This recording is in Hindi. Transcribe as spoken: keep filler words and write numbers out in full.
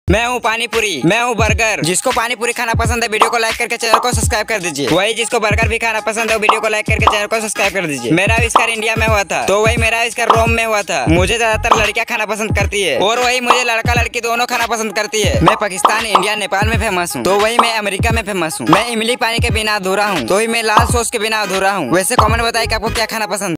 मैं हूँ पानी पूरी, मैं हूँ बर्गर। जिसको पानी पूरी खाना पसंद है वीडियो को लाइक करके चैनल को सब्सक्राइब कर दीजिए। वही जिसको बर्गर भी खाना पसंद है वीडियो को लाइक करके चैनल को सब्सक्राइब कर दीजिए। मेरा आविष्कार इंडिया में हुआ था तो वही मेरा आविष्कार रोम में हुआ था। मुझे ज्यादातर लड़कियां खाना पसंद करती है और वही मुझे लड़का लड़की दोनों खाना पसंद करती है। मैं पाकिस्तान, इंडिया, नेपाल में फेमस हूँ तो वही मैं अमेरिका में फेमस हूँ। मैं इमली पानी के बिना अधूरा हूँ तो वही मैं लाल सॉस के बिना अधूरा हूँ। वैसे कमेंट बताइए कि आपको क्या खाना पसंद।